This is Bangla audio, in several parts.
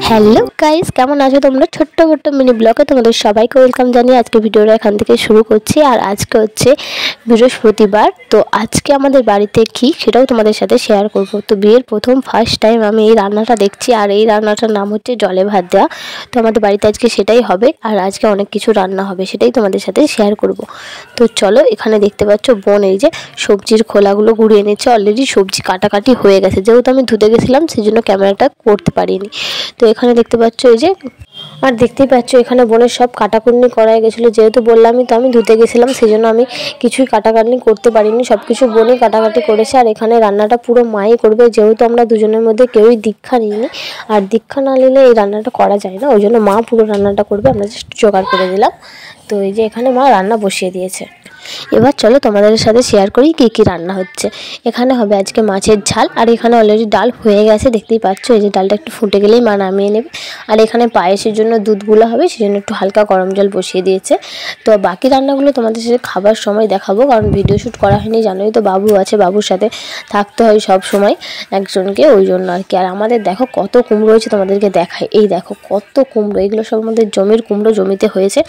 হ্যালো গাইস, কেমন আছো তোমরা? ছোট্ট ছোট্ট মিনি ব্লগে তোমাদের সবাইকে ওয়েলকাম জানিয়ে আজকে ভিডিওটা এখান থেকে শুরু করছি। আর আজকে হচ্ছে বৃহস্পতিবার, তো আজকে আমাদের বাড়িতে কি সেটাও তোমাদের সাথে শেয়ার করব। তো বিয়ের ফার্স্ট টাইম আমি এই রান্নাটা দেখছি, আর এই রান্নাটার নাম হচ্ছে জলে ভাত দেওয়া। তো আমাদের বাড়িতে আজকে সেটাই হবে, আর আজকে অনেক কিছু রান্না হবে, সেটাই তোমাদের সাথে শেয়ার করব। তো চলো, এখানে দেখতে পাচ্ছ বোন এই যে সবজির খোলাগুলো গুঁড়িয়ে নিচ্ছে। অলরেডি সবজি কাটাকাটি হয়ে গেছে, যেহেতু আমি ধুতে গেছিলাম সেই জন্য ক্যামেরাটা করতে পারিনি। তো এখানে দেখতে পাচ্ছ এই যে, আর দেখতেই পাচ্ছ এখানে বোনের সব কাটাকুটনি করাই গেছিলো, যেহেতু বললামই তো আমি ধুতে গেছিলাম, সেই জন্য আমি কিছুই কাটাকাটনি করতে পারিনি, সব কিছু বোনই কাটাকাটি করেছে। আর এখানে রান্নাটা পুরো মাই করবে, যেহেতু আমরা দুজনের মধ্যে কেউই দীক্ষা নিইনি, আর দীক্ষা না নিলে এই রান্নাটা করা যায় না, ওই জন্য মা পুরো রান্নাটা করবে, আমরা জাস্ট জোগাড় করে দিলাম। তো এই যে এখানে মা রান্না বসিয়ে দিয়েছে। এবার চলো তোমাদের সাথে শেয়ার করি কী কী রান্না হচ্ছে। এখানে হবে আজকে মাছের ঝাল, আর এখানে অলরেডি ডাল হয়ে গেছে, দেখতেই পাচ্ছ। এই যে ডালটা একটু ফুটে গেলেই মা নামিয়ে নেবে। আর এখানে পায়েসের জন্য দুধগুলো হবে, সেই জন্য একটু হালকা গরম জল বসিয়ে দিয়েছে। তো বাকি রান্নাগুলো তোমাদের সাথে খাবার সময় দেখাবো, কারণ ভিডিও শ্যুট করা হয়নি, জানোই তো বাবু আছে, বাবুর সাথে থাকতে হয় সব সময় একজনকে, ওই জন্য আর কি। আর আমাদের দেখো কত কুমড়ো হয়েছে, তোমাদেরকে দেখায়। এই দেখো কত কুমড়ো, এগুলো সব আমাদের জমির কুমড়ো, জমিতে হয়েছে।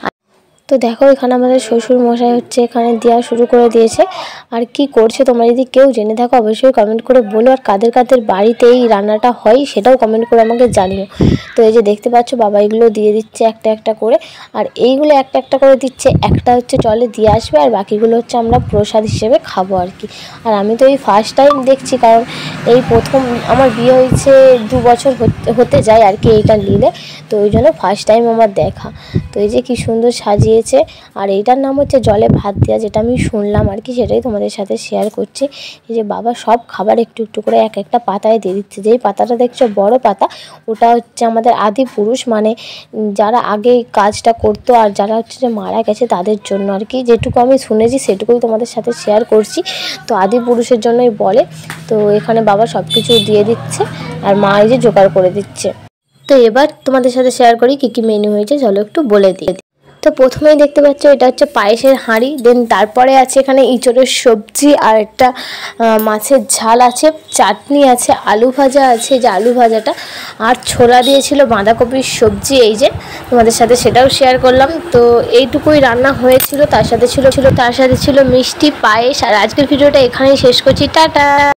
তো দেখো এখানে আমাদের শ্বশুর মশাই হচ্ছে এখানে দেওয়া শুরু করে দিয়েছে। আর কি করছে তোমরা যদি কেউ জেনে থাকো অবশ্যই কমেন্ট করে বলো, আর কাদের কাদের বাড়িতে এই রান্নাটা হয় সেটাও কমেন্ট করে আমাকে জানিও। তো এই যে দেখতে পাচ্ছ বাবা এগুলো দিয়ে দিচ্ছে একটা একটা করে, আর এইগুলো একটা একটা করে দিচ্ছে, একটা হচ্ছে জলে দিয়ে আসবে, আর বাকিগুলো হচ্ছে আমরা প্রসাদ হিসেবে খাবো আর কি। আর আমি তো এই ফার্স্ট টাইম দেখছি, কারণ এই প্রথম আমার বিয়ে হয়েছে 2 বছর হতে যায় আর কি এইটা নিলে, তো ওই জন্য ফার্স্ট টাইম আমার দেখা। তো এই যে কি সুন্দর সাজিয়েছে, আর এইটার নাম হচ্ছে জলে ভাত দেওয়া, যেটা আমি শুনলাম আর কি, সেটাই তোমাদের সাথে শেয়ার করছি। এই যে বাবা সব খাবার একটু একটু করে এক একটা পাতায় দিয়ে দিচ্ছে। যেই পাতাটা দেখছো বড় পাতা, ওটা হচ্ছে আমাদের আদি পুরুষ, মানে যারা আগে কাজটা করতো আর যারা হচ্ছে যে মারা গেছে তাদের জন্য আর কি, যেটুকু আমি শুনেছি সেটুকুই তোমাদের সাথে শেয়ার করছি। তো আদি পুরুষের জন্যই বলে। তো এখানে বাবা সব কিছু দিয়ে দিচ্ছে, আর মা এই যে জোগাড় করে দিচ্ছে। তো এবার তোমাদের সাথে শেয়ার করি কী কী মেনু হয়েছে, চলো একটু বলে দিই। তো প্রথমেই দেখতে পাচ্ছ এটা হচ্ছে পায়েসের হাঁড়ি, দেন তারপরে আছে এখানে ইঁচড়ের সবজি, আর একটা মাছের ঝাল আছে, চাটনি আছে, আলু ভাজা আছে, যে আলু ভাজাটা, আর ছোলা দিয়েছিল, বাঁধাকপির সবজি, এই যে তোমাদের সাথে সেটাও শেয়ার করলাম। তো এইটুকুই রান্না হয়েছিল, তার সাথে ছিল মিষ্টি, পায়েস। আর আজকের ভিডিওটা এখানেই শেষ করছি, টাটা।